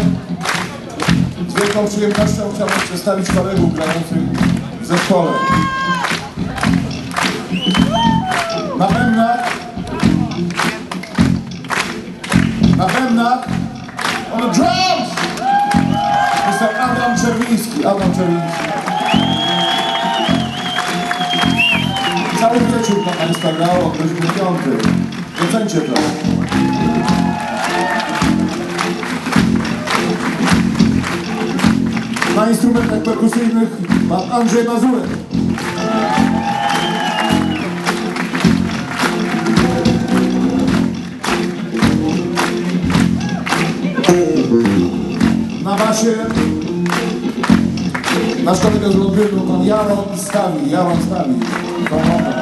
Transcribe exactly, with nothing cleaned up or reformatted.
Z wielką przyjemnością chciałbym przedstawić kolegów grających w zespole. Na bębnach, na bębnach, on the drums! mister Adam Czerwiński, Adam Czerwiński. Cały wieczór dla Państwa grał od godziny piątej. Docencie to. Na instrumentach perkusyjnych pan Andrzej Mazurek. Na basie nasz kolega z Londynu, pan Jaron Stawi. Jaron Stawi.